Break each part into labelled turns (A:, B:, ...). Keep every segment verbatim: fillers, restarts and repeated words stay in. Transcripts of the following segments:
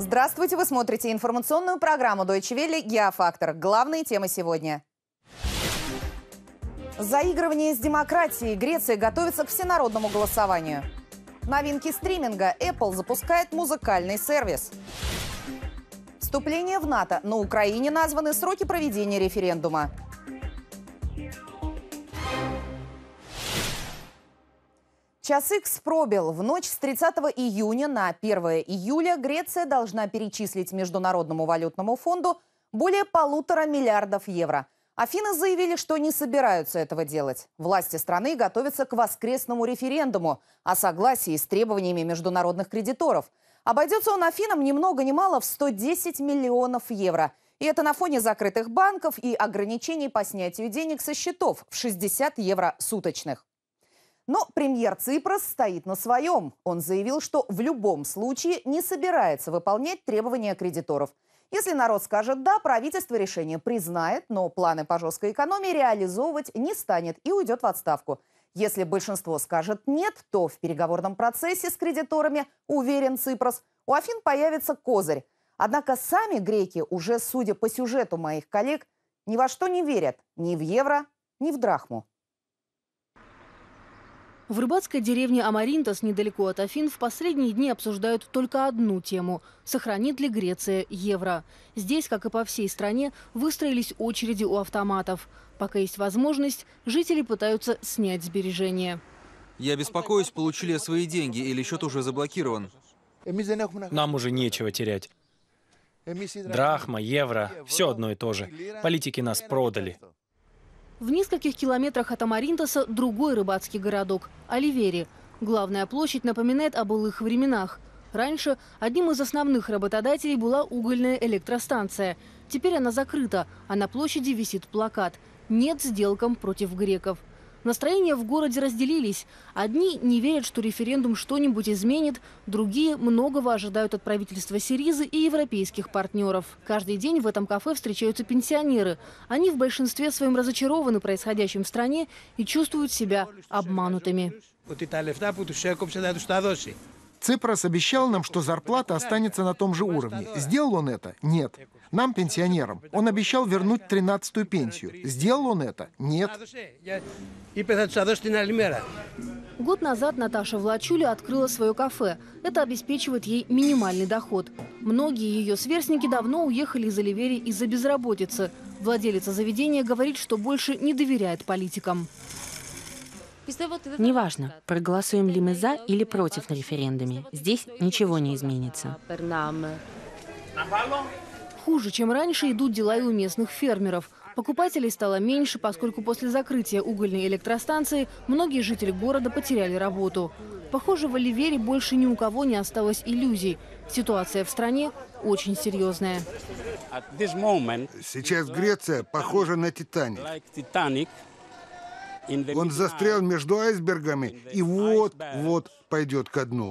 A: Здравствуйте, вы смотрите информационную программу Deutsche Welle «Геофактор». Главные темы сегодня. Заигрывание с демократией. Греция готовится к всенародному голосованию. Новинки стриминга. Apple запускает музыкальный сервис. Вступление в НАТО. На Украине названы сроки проведения референдума. Час икс пробил. В ночь с тридцатого июня на первое июля Греция должна перечислить Международному валютному фонду более полутора миллиардов евро. Афины заявили, что не собираются этого делать. Власти страны готовятся к воскресному референдуму о согласии с требованиями международных кредиторов. Обойдется он Афинам ни много ни мало в сто десять миллионов евро. И это на фоне закрытых банков и ограничений по снятию денег со счетов в шестьдесят евро суточных. Но премьер Ципрос стоит на своем. Он заявил, что в любом случае не собирается выполнять требования кредиторов. Если народ скажет «да», правительство решение признает, но планы по жесткой экономии реализовывать не станет и уйдет в отставку. Если большинство скажет «нет», то в переговорном процессе с кредиторами, уверен Ципрос, у Афин появится козырь. Однако сами греки уже, судя по сюжету моих коллег, ни во что не верят – ни в евро, ни в драхму.
B: В рыбацкой деревне Амаринтос, недалеко от Афин, в последние дни обсуждают только одну тему – сохранит ли Греция евро. Здесь, как и по всей стране, выстроились очереди у автоматов. Пока есть возможность, жители пытаются снять сбережения.
C: Я беспокоюсь, получили ли свои деньги или счет уже заблокирован.
D: Нам уже нечего терять. Драхма, евро – все одно и то же. Политики нас продали.
B: В нескольких километрах от Амаринтоса другой рыбацкий городок – Оливери. Главная площадь напоминает о былых временах. Раньше одним из основных работодателей была угольная электростанция. Теперь она закрыта, а на площади висит плакат «Нет сделкам против греков». Настроения в городе разделились. Одни не верят, что референдум что-нибудь изменит, другие многого ожидают от правительства Сиризы и европейских партнеров. Каждый день в этом кафе встречаются пенсионеры. Они в большинстве своем разочарованы происходящим в стране и чувствуют себя обманутыми.
E: Ципрос обещал нам, что зарплата останется на том же уровне. Сделал он это? Нет. Нам, пенсионерам, он обещал вернуть тринадцатую пенсию. Сделал он это? Нет.
B: Год назад Наташа Влачуля открыла свое кафе. Это обеспечивает ей минимальный доход. Многие ее сверстники давно уехали из Оливери из-за безработицы. Владелица заведения говорит, что больше не доверяет политикам.
F: Неважно, проголосуем ли мы за или против на референдуме. Здесь ничего не изменится.
B: Хуже, чем раньше, идут дела и у местных фермеров. Покупателей стало меньше, поскольку после закрытия угольной электростанции многие жители города потеряли работу. Похоже, в Оливери больше ни у кого не осталось иллюзий. Ситуация в стране очень серьезная.
G: Сейчас Греция похожа на «Титаник». Он застрял между айсбергами и вот-вот пойдет ко дну.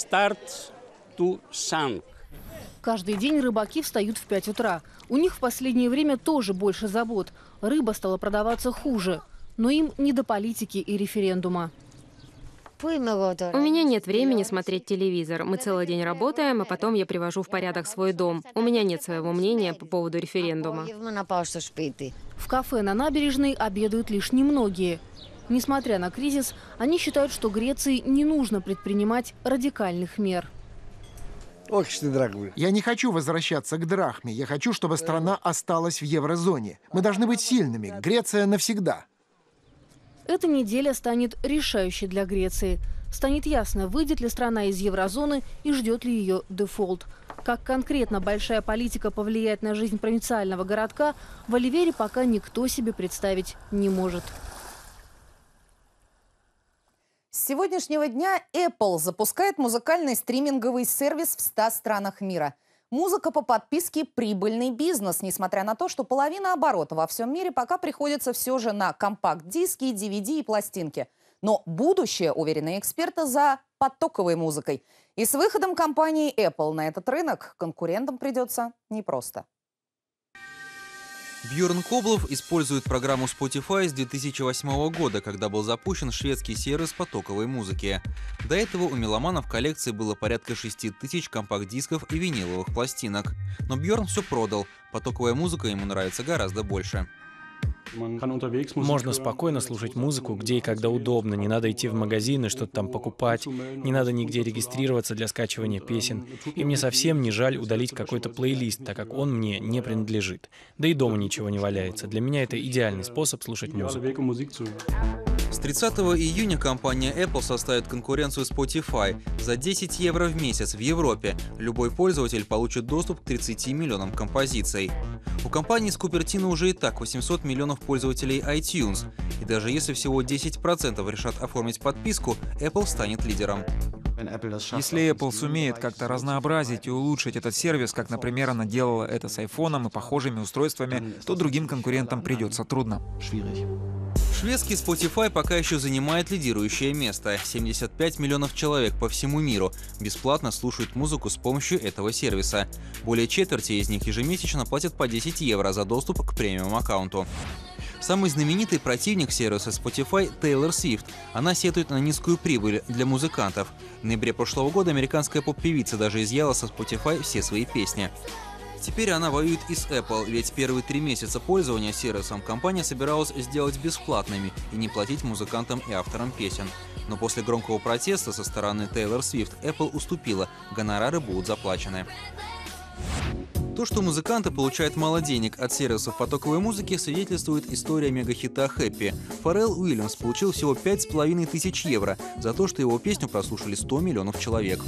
B: Каждый день рыбаки встают в пять утра. У них в последнее время тоже больше забот. Рыба стала продаваться хуже. Но им не до политики и референдума.
F: У меня нет времени смотреть телевизор. Мы целый день работаем, а потом я привожу в порядок свой дом. У меня нет своего мнения по поводу референдума.
B: В кафе на набережной обедают лишь немногие. Несмотря на кризис, они считают, что Греции не нужно предпринимать радикальных мер.
E: Я не хочу возвращаться к драхме. Я хочу, чтобы страна осталась в еврозоне. Мы должны быть сильными. Греция навсегда.
B: Эта неделя станет решающей для Греции. Станет ясно, выйдет ли страна из еврозоны и ждет ли ее дефолт. Как конкретно большая политика повлияет на жизнь провинциального городка, в Оливери пока никто себе представить не может.
A: С сегодняшнего дня Apple запускает музыкальный стриминговый сервис в ста странах мира. Музыка по подписке – прибыльный бизнес, несмотря на то, что половина оборота во всем мире пока приходится все же на компакт-диски, ди ви ди и пластинки. Но будущее, уверены эксперты, за потоковой музыкой. И с выходом компании Apple на этот рынок конкурентам придется непросто.
C: Бьорн Коблов использует программу Spotify с две тысячи восьмого года, когда был запущен шведский сервис потоковой музыки. До этого у меломана в коллекции было порядка шести тысяч компакт-дисков и виниловых пластинок. Но Бьорн все продал, потоковая музыка ему нравится гораздо больше.
D: Можно спокойно слушать музыку, где и когда удобно. Не надо идти в магазин и что-то там покупать. Не надо нигде регистрироваться для скачивания песен. И мне совсем не жаль удалить какой-то плейлист, так как он мне не принадлежит. Да и дома ничего не валяется. Для меня это идеальный способ слушать музыку.
C: С тридцатого июня компания Apple составит конкуренцию Spotify. За десять евро в месяц в Европе любой пользователь получит доступ к тридцати миллионам композиций. У компании с Купертино уже и так восемьсот миллионов пользователей iTunes. И даже если всего десять процентов решат оформить подписку, Apple станет лидером.
H: Если Apple сумеет как-то разнообразить и улучшить этот сервис, как, например, она делала это с айфоном и похожими устройствами, то другим конкурентам придется трудно.
C: Шведский Spotify пока еще занимает лидирующее место. семьдесят пять миллионов человек по всему миру бесплатно слушают музыку с помощью этого сервиса. Более четверти из них ежемесячно платят по десять евро за доступ к премиум-аккаунту. Самый знаменитый противник сервиса Spotify – Тейлор Свифт. Она сетует на низкую прибыль для музыкантов. В ноябре прошлого года американская поп-певица даже изъяла со Spotify все свои песни. Теперь она воюет и с Apple, ведь первые три месяца пользования сервисом компания собиралась сделать бесплатными и не платить музыкантам и авторам песен. Но после громкого протеста со стороны Тейлор Свифт Apple уступила, гонорары будут заплачены. То, что музыканты получают мало денег от сервисов потоковой музыки, свидетельствует история мегахита «Хэппи». Фаррелл Уильямс получил всего пять с половиной тысяч евро за то, что его песню прослушали сто миллионов человек.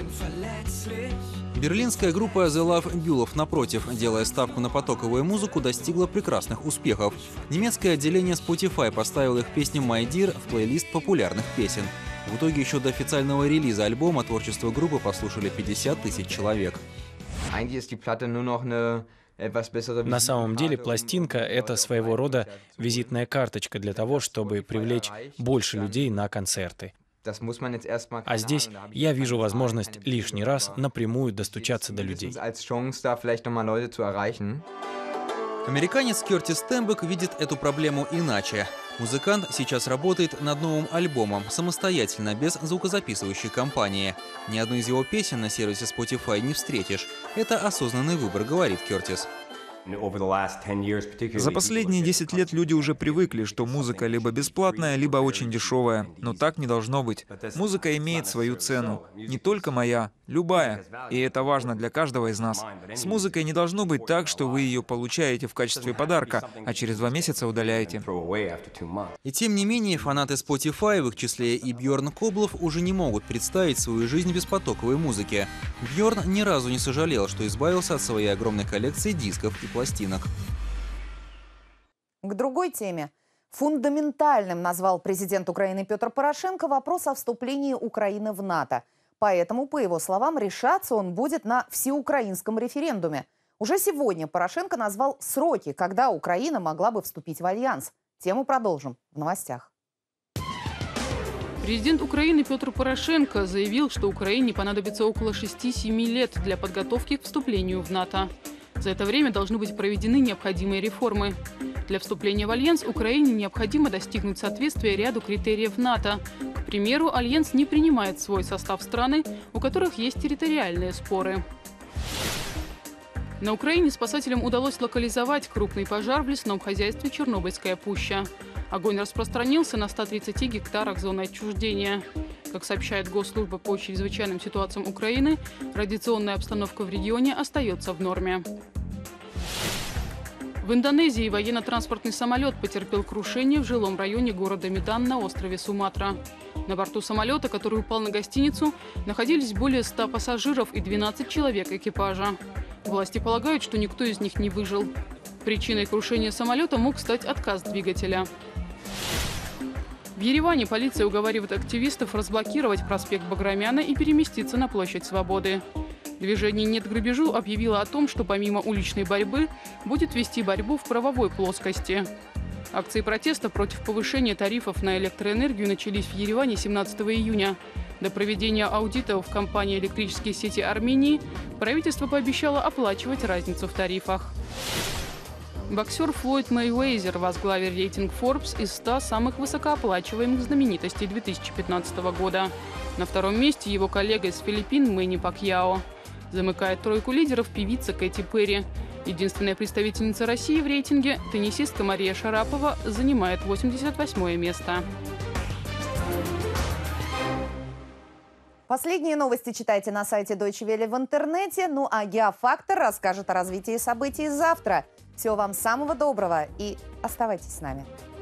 C: Берлинская группа The Love Bullов, напротив, делая ставку на потоковую музыку, достигла прекрасных успехов. Немецкое отделение Spotify поставило их песню «My Dear» в плейлист популярных песен. В итоге еще до официального релиза альбома творчество группы послушали пятьдесят тысяч человек.
D: На самом деле пластинка — это своего рода визитная карточка для того, чтобы привлечь больше людей на концерты. А здесь я вижу возможность лишний раз напрямую достучаться до людей.
C: Американец Кертис Тембек видит эту проблему иначе. Музыкант сейчас работает над новым альбомом, самостоятельно, без звукозаписывающей компании. Ни одну из его песен на сервисе Spotify не встретишь. Это осознанный выбор, говорит Кертис.
H: За последние десять лет люди уже привыкли, что музыка либо бесплатная, либо очень дешевая. Но так не должно быть. Музыка имеет свою цену. Не только моя, любая. И это важно для каждого из нас. С музыкой не должно быть так, что вы ее получаете в качестве подарка, а через два месяца удаляете.
C: И тем не менее, фанаты Spotify, в их числе и Бьорн Коблов, уже не могут представить свою жизнь без потоковой музыки. Бьорн ни разу не сожалел, что избавился от своей огромной коллекции дисков и пластинок.
A: К другой теме. Фундаментальным назвал президент Украины Петр Порошенко вопрос о вступлении Украины в НАТО. Поэтому, по его словам, решаться он будет на всеукраинском референдуме. Уже сегодня Порошенко назвал сроки, когда Украина могла бы вступить в альянс. Тему продолжим в новостях.
I: Президент Украины Петр Порошенко заявил, что Украине понадобится около шести-семи лет для подготовки к вступлению в НАТО. За это время должны быть проведены необходимые реформы. Для вступления в Альянс Украине необходимо достигнуть соответствия ряду критериев НАТО. К примеру, Альянс не принимает в свой состав страны, у которых есть территориальные споры. На Украине спасателям удалось локализовать крупный пожар в лесном хозяйстве Чернобыльская пуща. Огонь распространился на ста тридцати гектарах зоны отчуждения. Как сообщает Госслужба по чрезвычайным ситуациям Украины, радиационная обстановка в регионе остается в норме. В Индонезии военно-транспортный самолет потерпел крушение в жилом районе города Медан на острове Суматра. На борту самолета, который упал на гостиницу, находились более ста пассажиров и двенадцать человек экипажа. Власти полагают, что никто из них не выжил. Причиной крушения самолета мог стать отказ двигателя. В Ереване полиция уговаривает активистов разблокировать проспект Баграмяна и переместиться на площадь Свободы. Движение «Нет грабежу» объявило о том, что помимо уличной борьбы будет вести борьбу в правовой плоскости. Акции протеста против повышения тарифов на электроэнергию начались в Ереване семнадцатого июня. До проведения аудита в компании «Электрические сети Армении» правительство пообещало оплачивать разницу в тарифах. Боксер Флойд Мейвезер возглавил рейтинг Forbes из ста самых высокооплачиваемых знаменитостей две тысячи пятнадцатого года. На втором месте его коллега из Филиппин Мэнни Пакьяо. Замыкает тройку лидеров певица Кэти Перри. Единственная представительница России в рейтинге, теннисистка Мария Шарапова, занимает восемьдесят восьмое место.
A: Последние новости читайте на сайте Deutsche Welle в интернете. Ну а Геофактор расскажет о развитии событий завтра. Всего вам самого доброго и оставайтесь с нами.